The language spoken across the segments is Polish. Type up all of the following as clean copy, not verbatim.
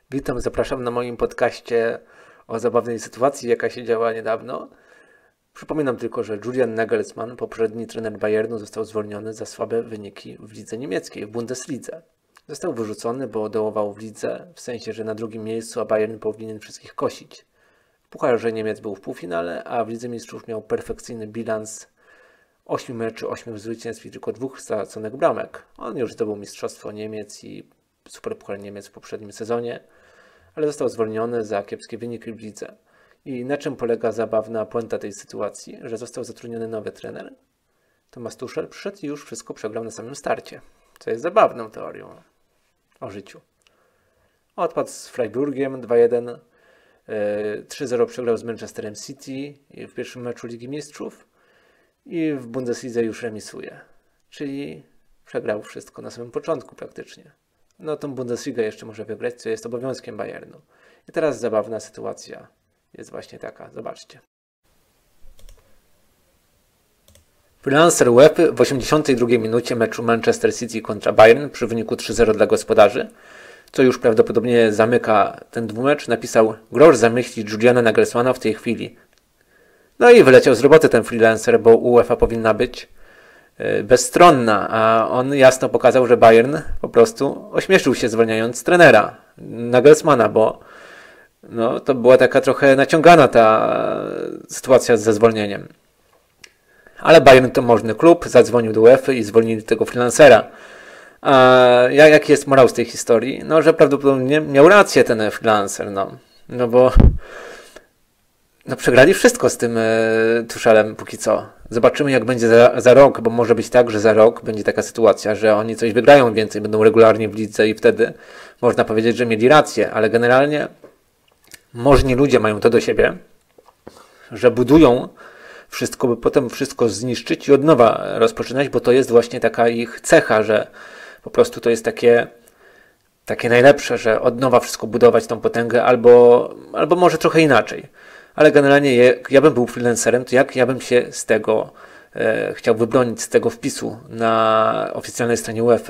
Witam, zapraszam na moim podcaście o zabawnej sytuacji, jaka się działa niedawno. Przypominam tylko, że Julian Nagelsmann, poprzedni trener Bayernu, został zwolniony za słabe wyniki w lidze niemieckiej, w Bundeslidze. Został wyrzucony, bo dołował w lidze, w sensie, że na drugim miejscu, a Bayern powinien wszystkich kosić. W Pucharze Niemiec był w półfinale, a w Lidze Mistrzów miał perfekcyjny bilans 8 meczy, 8 zwycięstw i tylko 2 straconych bramek. On już zdobył Mistrzostwo Niemiec i Superpuchar Niemiec w poprzednim sezonie, ale został zwolniony za kiepskie wyniki w lidze. I na czym polega zabawna puenta tej sytuacji? Że został zatrudniony nowy trener. Thomas Tuchel przyszedł i już wszystko przegrał na samym starcie, co jest zabawną teorią o życiu. Odpadł z Freiburgiem 2-1, 3-0 przegrał z Manchesterem City w pierwszym meczu Ligi Mistrzów i w Bundeslidze już remisuje. Czyli przegrał wszystko na samym początku praktycznie. No tą Bundesligę jeszcze może wygrać, co jest obowiązkiem Bayernu. I teraz zabawna sytuacja jest właśnie taka. Zobaczcie. Freelancer UEFA w 82 minucie meczu Manchester City kontra Bayern przy wyniku 3-0 dla gospodarzy, co już prawdopodobnie zamyka ten dwumecz, napisał: grosz zamyśli Juliana Nagelsmana w tej chwili. No i wyleciał z roboty ten freelancer, bo UEFA powinna być bezstronna, a on jasno pokazał, że Bayern po prostu ośmieszył się, zwalniając trenera Nagelsmana, bo no, to była taka trochę naciągana ta sytuacja ze zwolnieniem. Ale Bayern to możny klub, zadzwonił do UEFA i zwolnili tego freelancera. A jaki jest morał z tej historii? No, że prawdopodobnie miał rację ten freelancer, no bo przegrali wszystko z tym Tuchelem póki co. Zobaczymy, jak będzie za rok, bo może być tak, że za rok będzie taka sytuacja, że oni coś wygrają więcej, będą regularnie w lidze i wtedy można powiedzieć, że mieli rację, ale generalnie możni ludzie mają to do siebie, że budują wszystko, by potem wszystko zniszczyć i od nowa rozpoczynać, bo to jest właśnie taka ich cecha, że po prostu to jest takie najlepsze, że od nowa wszystko budować, tą potęgę, albo może trochę inaczej. Ale generalnie jak ja bym był freelancerem, to jak ja bym się z tego chciał wybronić, z tego wpisu na oficjalnej stronie UEFA?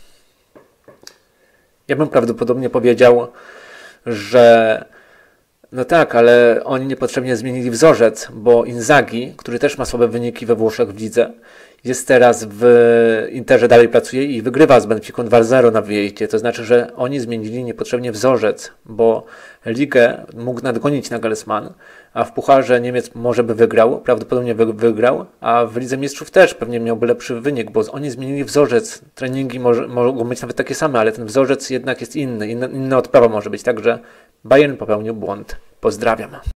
Ja bym prawdopodobnie powiedział, że no tak, ale oni niepotrzebnie zmienili wzorzec, bo Inzaghi, który też ma słabe wyniki we Włoszech w lidze, jest teraz w Interze, dalej pracuje i wygrywa z Benficą 2-0 na wyjeździe. To znaczy, że oni zmienili niepotrzebnie wzorzec, bo ligę mógł nadgonić Nagelsmann, a w Pucharze Niemiec może by wygrał, prawdopodobnie wygrał, a w Lidze Mistrzów też pewnie miałby lepszy wynik, bo oni zmienili wzorzec. Treningi mogą być nawet takie same, ale ten wzorzec jednak jest inny, inna odprawa może być, także Bayern popełnił błąd. Pozdrawiam.